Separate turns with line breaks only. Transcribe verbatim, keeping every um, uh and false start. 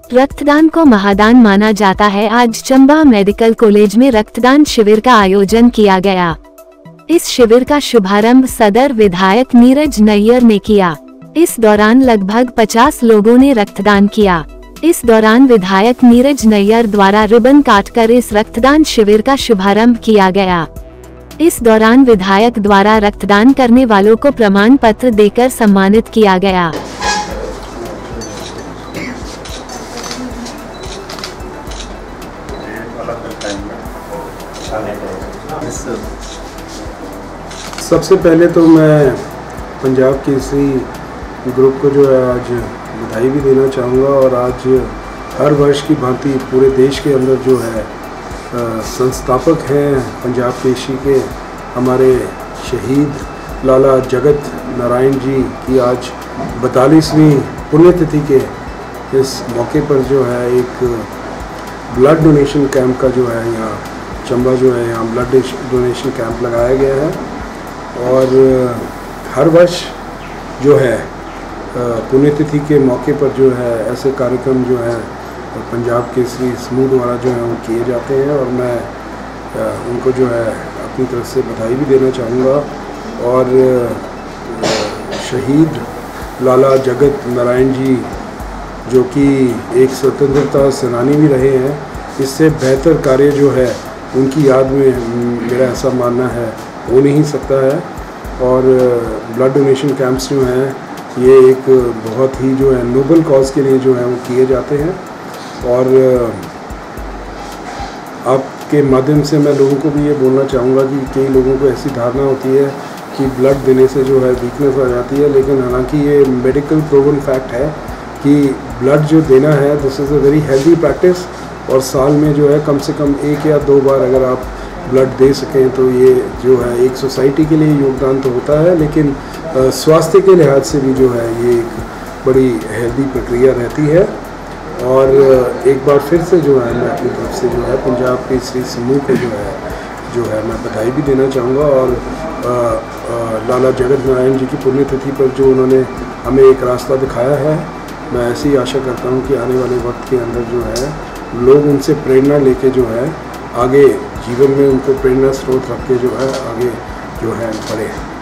रक्तदान को महादान माना जाता है। आज चंबा मेडिकल कॉलेज में रक्तदान शिविर का आयोजन किया गया। इस शिविर का शुभारंभ सदर विधायक नीरज नैयर ने किया। इस दौरान लगभग पचास लोगों ने रक्तदान किया। इस दौरान विधायक नीरज नैयर द्वारा रिबन काटकर इस रक्तदान शिविर का शुभारंभ किया गया। इस दौरान विधायक द्वारा रक्तदान करने वालों को प्रमाण पत्र देकर सम्मानित किया गया।
सबसे पहले तो मैं पंजाब केसरी ग्रुप को जो है आज बधाई भी देना चाहूँगा और आज हर वर्ष की भांति पूरे देश के अंदर जो है संस्थापक हैं पंजाब केसरी के हमारे शहीद लाला जगत नारायण जी की आज बतालीसवीं पुण्यतिथि के इस मौके पर जो है एक ब्लड डोनेशन कैंप का जो है यहाँ चंबा जो है यहाँ ब्लड डोनेशन कैंप लगाया गया है। और हर वर्ष जो है पुण्यतिथि के मौके पर जो है ऐसे कार्यक्रम जो है पंजाब केसरी समूह द्वारा जो है वो किए जाते हैं और मैं उनको जो है अपनी तरफ से बधाई भी देना चाहूँगा। और शहीद लाला जगत नारायण जी जो कि एक स्वतंत्रता सेनानी भी रहे हैं, इससे बेहतर कार्य जो है उनकी याद में मेरा ऐसा मानना है हो नहीं सकता है। और ब्लड डोनेशन कैंप्स जो हैं ये एक बहुत ही जो है नोबल कॉज के लिए जो है वो किए जाते हैं। और आपके माध्यम से मैं लोगों को भी ये बोलना चाहूँगा कि कई लोगों को ऐसी धारणा होती है कि ब्लड देने से जो है वीकनेस आ जाती है, लेकिन हालांकि ये मेडिकल प्रूवन फैक्ट है कि ब्लड जो देना है this is a very healthy practice. और साल में जो है कम से कम एक या दो बार अगर आप ब्लड दे सकें तो ये जो है एक सोसाइटी के लिए योगदान तो होता है, लेकिन स्वास्थ्य के लिहाज से भी जो है ये एक बड़ी हेल्दी प्रक्रिया रहती है। और एक बार फिर से जो है मैं अपनी तरफ से जो है पंजाब केसरी समूह को जो है जो है मैं बधाई भी देना चाहूँगा। और आ, आ, लाला जगत नारायण जी की पुण्यतिथि पर जो उन्होंने हमें एक रास्ता दिखाया है, मैं ऐसी आशा करता हूँ कि आने वाले वक्त के अंदर जो है लोग उनसे प्रेरणा लेके जो है आगे जीवन में उनको प्रेरणा स्रोत रख के जो है आगे जो है बढ़े।